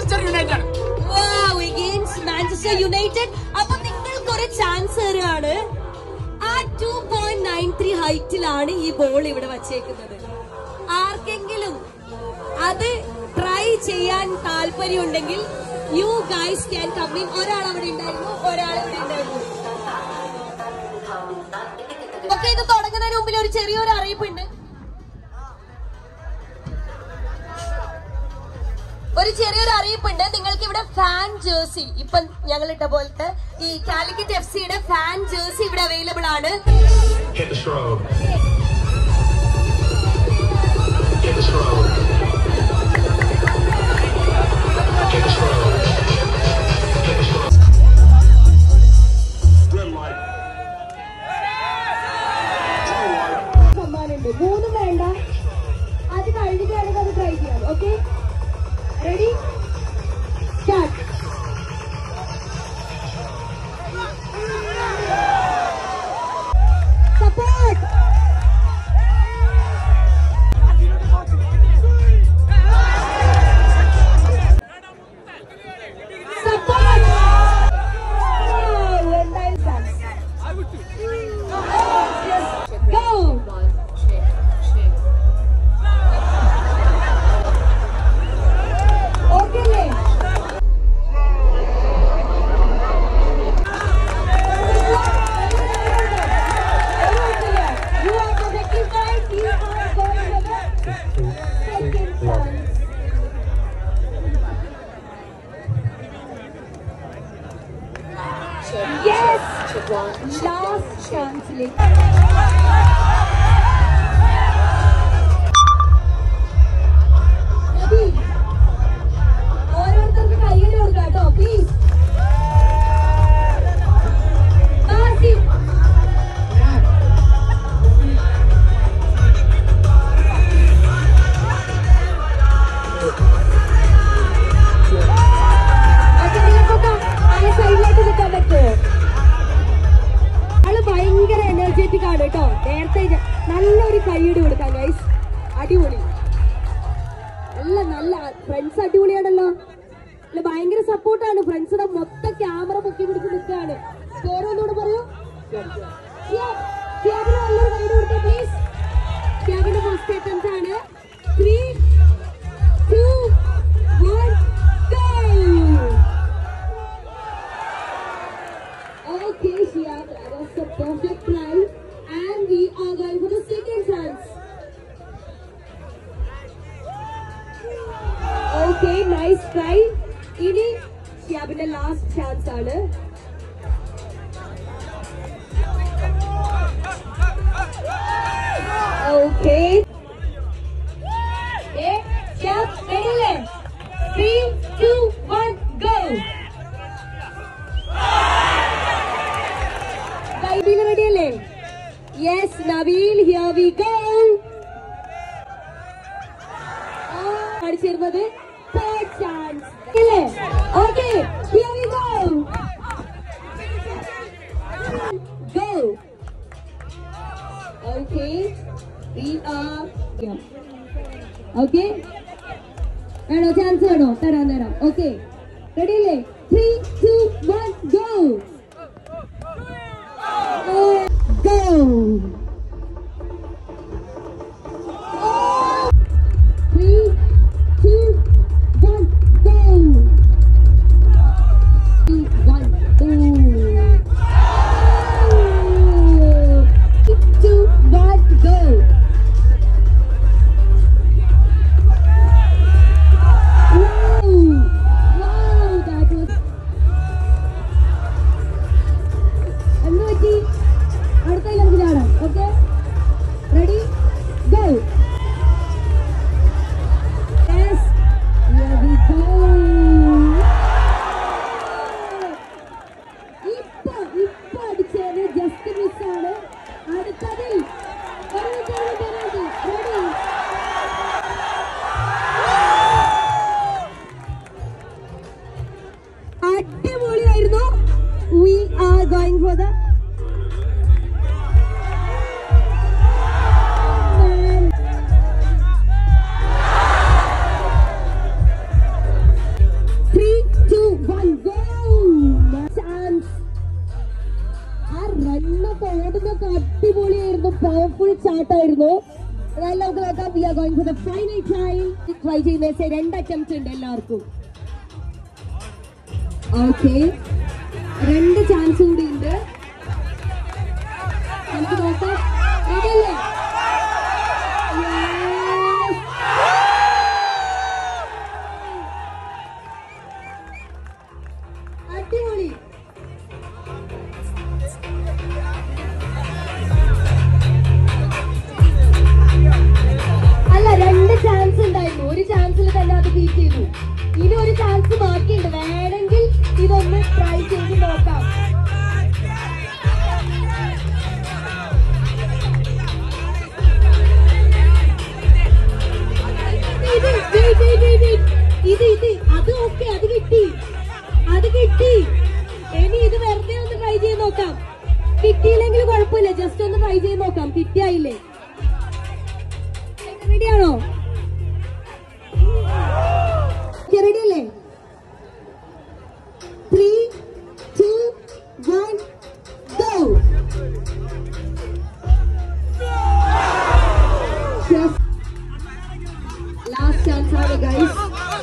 Manchester United. Manchester United. അപ്പൊ നിങ്ങൾക്ക് ഒരു ചാൻസ് തരുകയാണ്. ആ 2.93 ഹൈറ്റിലാണ് ഈ ബോൾ ഇവിടെ വച്ചേക്കുന്നത്. ആർക്കെങ്കിലും അത് ട്രൈ ചെയ്യാൻ താല്പര്യമുണ്ടെങ്കിൽ you guys can come in. ഒരാൾ അവിടെ ഉണ്ടായിരുന്നു, ഒരാൾ ഇവിടെ ഉണ്ടായിരുന്നു. ഓക്കെ, ഇത് തുടങ്ങുന്നതിന് മുമ്പിൽ ഒരു ചെറിയൊരു അറിയിപ്പുണ്ട്. നിങ്ങൾക്ക് ഇവിടെ ഫാൻ ജേഴ്സി, ഇപ്പൊ ഞങ്ങൾ ഇട്ട പോലത്തെ ഈ കാലിക്കറ്റ് FC-യുടെ ഫാൻ ജേഴ്സി ഇവിടെ അവൈലബിൾ ആണ്. സമ്മാനമുണ്ട്. 3 വേണ്ട, അത് കഴിഞ്ഞിട്ടാണെങ്കിൽ അത് ട്രൈ ചെയ്യാം. Okay, ready, start. Support. Yes! Last chance. ഓരോരുത്തർക്ക് കയ്യിൽ കൊടുക്കാം കേട്ടോ, പ്ലീസ്. സൈഡിലേക്ക് നിൽക്കാൻ പറ്റുമോ? ആള് ഭയങ്കര എനർജറ്റിക് ആണ് കേട്ടോ. നേരത്തെ നല്ലൊരു കൈയ്യടി കൊടുക്കാം ഗൈസ്. അടിപൊളി, നല്ല ഫ്രണ്ട്സ് അടിപൊളിയാണല്ലോ. അല്ല, ഭയങ്കര സപ്പോർട്ടാണ്. ഫ്രണ്ട്സിനെ മൊത്തം ക്യാമറ പൊക്കി പിടിച്ച് നിൽക്കുകയാണ്. പേരൊന്നുകൂടെ പറയൂ. ഷിയാബിന് നല്ലൊരു കൈയ്യടി കൊടുത്തേ പ്ലീസ്. ഷിയാബിന്റെ ഫസ്റ്റ് അറ്റംപ്റ്റ് ആണ്. 3, 2, 1, go! Okay, Shia, that was the perfect try, and we are going for the second chance. Okay, nice try. Ini Shiabinte last chance aanu. Okay. Okay, Shiab, ready le? 3, 2, 1, go. Nabil ready alle? Yes, Nabil, here we go. Adichirvadu third chance. Okay, here we go. Go. Okay, we are. Okay. Ano chance ano? Tara. Okay. Ready alle? 3, 2, 1, go. Go! 3, 2, 1, go! 3, 1, 2. 2, 1, go! Wow, that was. അടുത്തതിലേക്ക് ചാടാം. Okay, ready, go. Yes, here we go. ഇപ്പൊ അടിച്ചത് just മിസ്സാണ്. അടുത്തതിൽ ready. അടിപൊളിയായിരുന്നു. We are going for the powerful ചാട്ടായിരുന്നു. അതായത് നമുക്ക് നോക്കാം. We are going for the final time. Try ചെയ്യുന്ന 2 അറ്റംപ്റ്റ് ഉണ്ട് എല്ലാവർക്കും. ഓക്കെ, 2 ചാൻസ് കൂടി ഉണ്ട്. നമുക്ക് നോക്കാം. റെഡിയല്ലേ? അടിപൊളി. അല്ല, 2 ചാൻസ് ഉണ്ടായിരുന്നു. ഒരു ചാൻസിൽ തന്നെ അത് ബീറ്റ് ചെയ്തു. ഇനി ഒരു ചാൻസ് ബാക്കിയുണ്ട്. വേണമെങ്കിൽ ഇതൊന്ന് ട്രൈ ചെയ്ത് നോക്കാം. അത് ഓക്കെ, അത് കിട്ടി. ഇനി ഇത് വെറുതെ ഒന്ന് ട്രൈ ചെയ്ത് നോക്കാം. കിട്ടിയില്ലെങ്കിൽ കുഴപ്പമില്ല, ജസ്റ്റ് ഒന്ന് ട്രൈ ചെയ്ത് നോക്കാം. കിട്ടിയായില്ലേ? റെഡിയാണോ? റെഡിയല്ലേ? 3, 2, 1, go. Last chance ആണ് guys.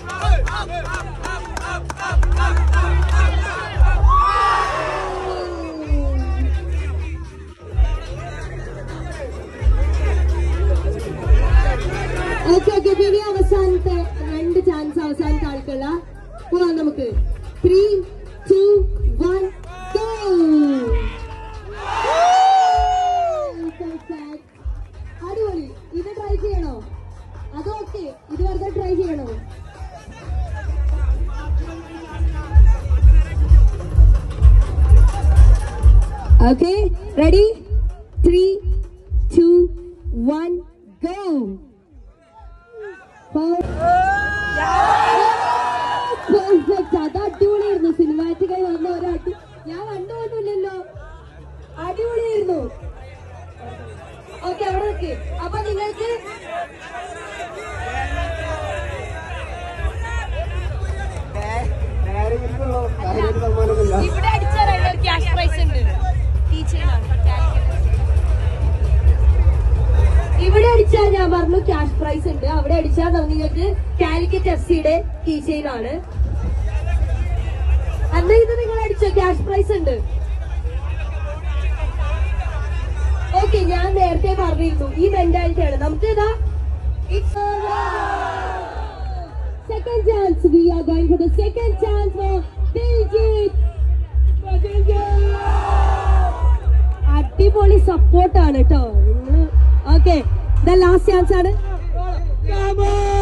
ഓക്കെ, ഇനി അവസാനത്തെ 2 ചാൻസ് അവസാനത്തെ ആൾക്കുള്ള പോവാം നമുക്ക്. 3, 2, 1, go. അടിപൊളി. ഇത് ട്രൈ ചെയ്യണോ? അതൊക്കെ ഇത് വെറുതെ ട്രൈ ചെയ്യണോ? Okay, ready? 3, 2, 1, go. പെർഫെക്റ്റ്. അത് അടിപൊളിയായിരുന്നു. സിനിമാറ്റിക്കായി വന്ന ഒരാട്ടി ഞാൻ കണ്ടുപോയിട്ടില്ലല്ലോ. അടിപൊളിയായിരുന്നു. ഓക്കെ, അവിടെ നോക്കി. അപ്പൊ നിങ്ങൾക്ക് ഇവിടെ അടിച്ചാൽ ക്യാഷ് പ്രൈസ് ഉണ്ട്. ഇവിടെ അടിച്ചാൽ ഞാൻ പറഞ്ഞു ക്യാഷ് പ്രൈസ് ഉണ്ട്. അവിടെ അടിച്ചാൽ നിങ്ങൾക്ക് കാലിക്കറ്റ് FC-യുടെ കീ ചെയിൻ ആണ്. അന്ന് ഇത് നിങ്ങൾ അടിച്ചോ? ക്യാഷ് പ്രൈസ് ഉണ്ട്. ഓക്കെ, ഞാൻ നേരത്തെ പറഞ്ഞിരുന്നു ഈ മെന്റാലിറ്റി ആണ് നമുക്ക്. ഇതാ second chance. We are going for the second chance for Diljit. അടിപൊളി സപ്പോർട്ടാണ് കേട്ടോ. ഓക്കെ, ദ ലാസ്റ്റ് ചാൻസ് ആണ്.